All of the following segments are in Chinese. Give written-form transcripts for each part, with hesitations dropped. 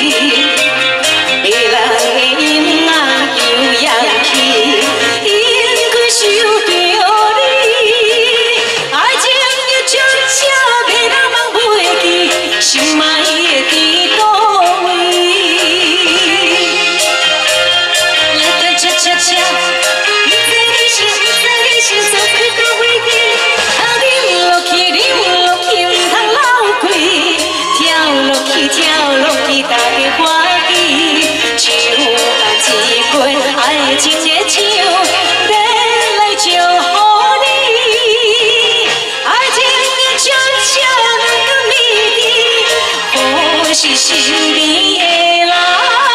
迷人的音啊悠扬起，因为想着你，爱情的真正袂人忘袂记，心爱的伫倒位？来等恰恰恰，不知你是不知你是做几个位置？啊，啉落去，啉落去，唔通流开，跳落去，跳落去，大家欢喜。唱啊一杯爱情的酒，要来祝福你。爱情的真正两个谜底，我是身边的人，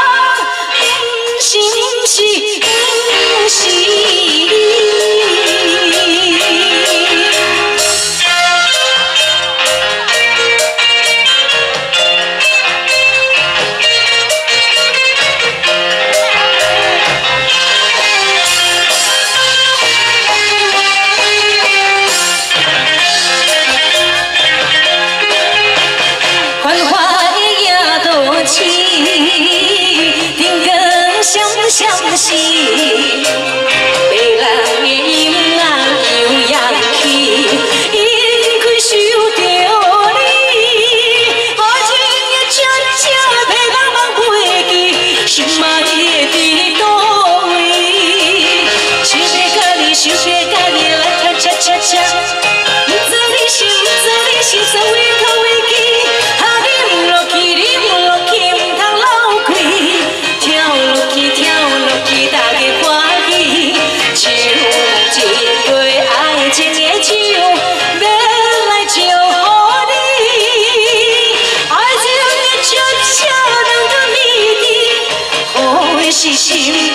不是不是你。繁华的夜多情，天光闪闪时，迷人的音啊悠扬起，因为想着你，爱情的真正袂人忘袂记，心爱的伫倒位？想要甲你，想要甲你来谈恰恰恰，不知你是，不知你是做位头位记。啉落去，啉落去，唔通流开，跳落去，跳落去，大家欢喜。唱一杯爱情的酒，要来祝福你。爱情的真正两个谜底，我是心。